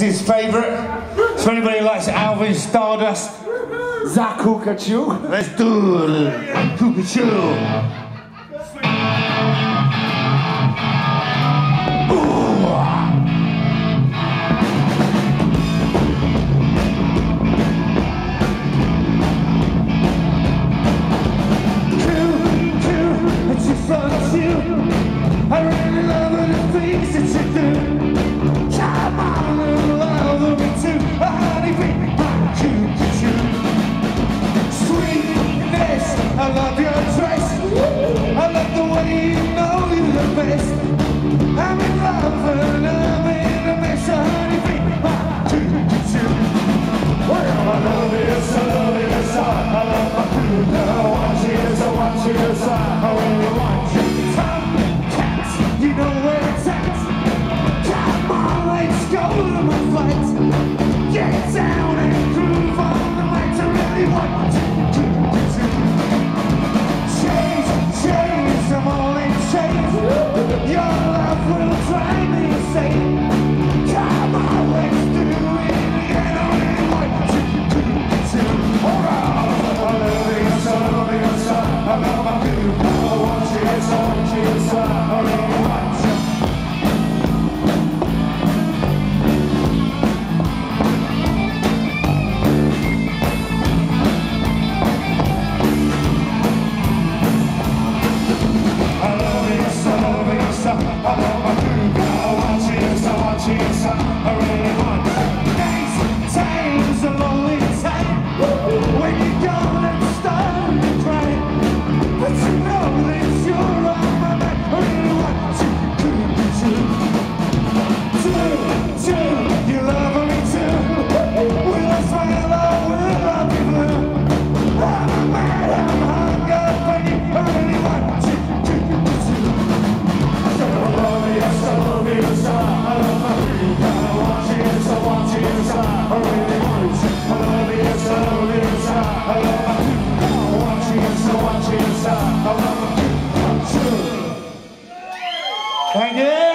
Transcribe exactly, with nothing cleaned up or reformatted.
his favourite. So anybody who likes Alvin Stardust, Zaku Choo. Let's do it. Choo. I really love the things that you do. Come on and love me too. A honey bee, my choo-choo. Sweetness, I love your dress. I love the way you know you're the best. I'm in love and I'm in a mess. A honey bee, my choo-choo. Well, I love you, I love you, I love my food. I want you, I want you, I really want you. You know where it's at. Come on, let's go to my flight. Get down and groove on the night. I really want to do it. Change, change, I'm all in chains. Your love will drive me insane. Come on, let's do it again. I really want to do it. Alright, I love you, I love you, I love my people. I want you, I want you, I really want you. I love my group, I want you, I want you, I really want you. Days, times, a lonely time, when you're gone and start to cry. But you know that you're on my mind, I really want you, Choo, Choo, you love me too. Will I smile or will I be blue? I'm mad, I'm hung up on you, I really want you. Thank you.